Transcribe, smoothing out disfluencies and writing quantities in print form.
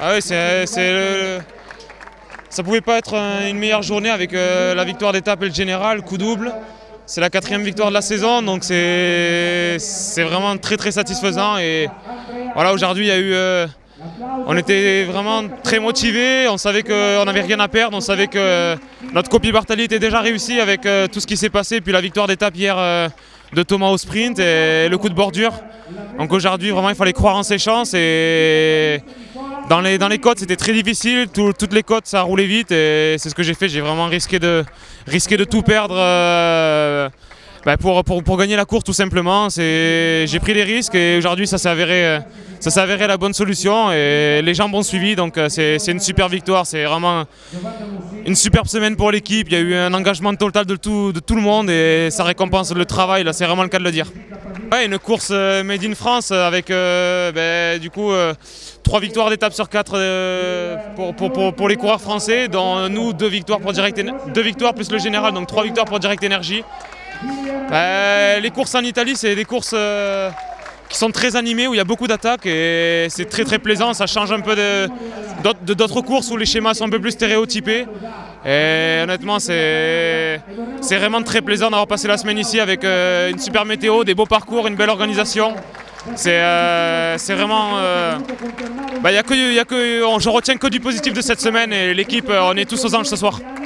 Ah oui, ça pouvait pas être une meilleure journée avec la victoire d'étape et le général, coup double. C'est la 4e victoire de la saison, donc c'est vraiment très très satisfaisant. Et voilà, aujourd'hui, il y a eu, on était vraiment très motivés, on savait qu'on n'avait rien à perdre, on savait que notre copie Bartali était déjà réussie avec tout ce qui s'est passé, puis la victoire d'étape hier de Thomas au sprint et le coup de bordure. Donc aujourd'hui, vraiment, il fallait croire en ses chances. Et dans les côtes, c'était très difficile. Toutes les côtes, ça roulait vite. Et c'est ce que j'ai fait. J'ai vraiment risqué de tout perdre pour gagner la course, tout simplement. J'ai pris des risques et aujourd'hui, ça s'est avéré la bonne solution. Et les jambes ont suivi. Donc c'est une super victoire. C'est vraiment une superbe semaine pour l'équipe. Il y a eu un engagement total de tout le monde et ça récompense le travail. Là, c'est vraiment le cas de le dire. Ouais, une course made in France avec du coup 3 victoires d'étape sur 4 pour les coureurs français, dont nous 2 victoires plus le général, donc 3 victoires pour Direct Energy. Les courses en Italie, c'est des courses qui sont très animées, où il y a beaucoup d'attaques et c'est très très plaisant. Ça change un peu d'autres courses où les schémas sont un peu plus stéréotypés. Et honnêtement, c'est vraiment très plaisant d'avoir passé la semaine ici avec une super météo, des beaux parcours, une belle organisation. C'est vraiment... je retiens que du positif de cette semaine et l'équipe, on est tous aux anges ce soir.